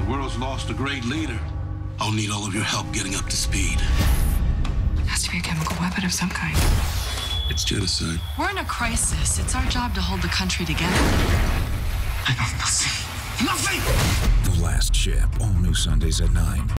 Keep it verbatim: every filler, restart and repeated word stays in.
world's lost a great leader. I'll need all of your help getting up to speed. It has to be a chemical weapon of some kind. It's genocide. We're in a crisis. It's our job to hold the country together. I know nothing. Nothing! The Last Ship, all new Sundays at nine.